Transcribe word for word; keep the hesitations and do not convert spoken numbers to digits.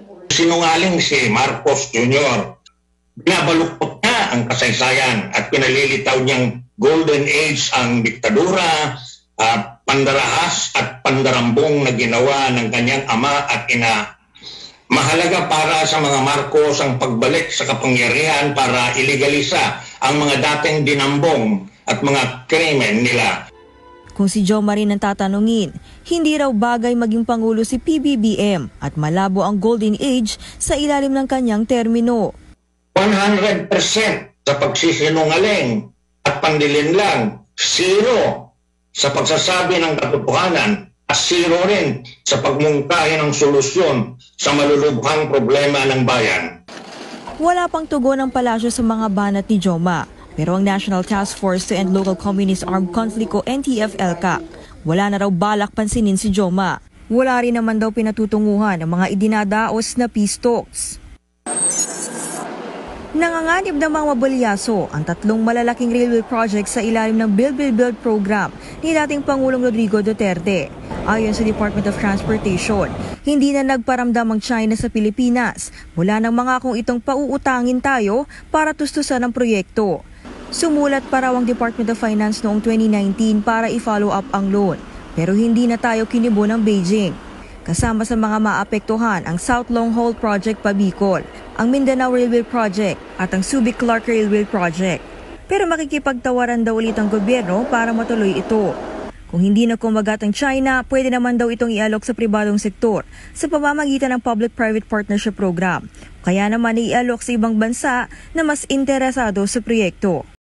Sinungaling si Marcos Junior Binabaluktot niya ang kasaysayan at pinalilitaw niyang golden age ang diktadura, uh, pandarahas at pandarambong na ginawa ng kanyang ama at ina. Mahalaga para sa mga Marcos ang pagbalik sa kapangyarihan para ilegalisa ang mga dating dinambong at mga krimen nila. Kung si Joma rin ang tatanungin, hindi raw bagay maging Pangulo si P B B M at malabo ang golden age sa ilalim ng kanyang termino. one hundred percent sa pagsisinungaling at pandilinlang, zero sa pagsasabi ng katotohanan at zero rin sa pagmungkahi ng solusyon sa malulubhang problema ng bayan. Wala pang tugon ng palasyo sa mga banat ni Joma. Pero ang National Task Force to End Local Communist Armed Conflict o N T F L C A C, wala na raw balak pansinin si Joma. Wala rin naman daw pinatutunguhan ng mga idinadaos na peace talks. Nanganganib ng mga mabalyaso ang tatlong malalaking railway projects sa ilalim ng Build Build Build program ni dating Pangulong Rodrigo Duterte. Ayon sa Department of Transportation, hindi na nagparamdam ang China sa Pilipinas mula nang mangakong itong pauutangin tayo para tustusan ang proyekto. Sumulat pa raw ang Department of Finance noong twenty nineteen para i-follow up ang loan, pero hindi na tayo kinibo ng Beijing. Kasama sa mga maapektuhan ang South Long Haul Project Pabicol, ang Mindanao Railway Project at ang Subic-Clark Railway Project. Pero makikipagtawaran daw ulit ang gobyerno para matuloy ito. Kung hindi na kumagat ang China, pwede naman daw itong ialok sa pribadong sektor sa pamamagitan ng Public-Private Partnership Program. Kaya naman ialok sa ibang bansa na mas interesado sa proyekto.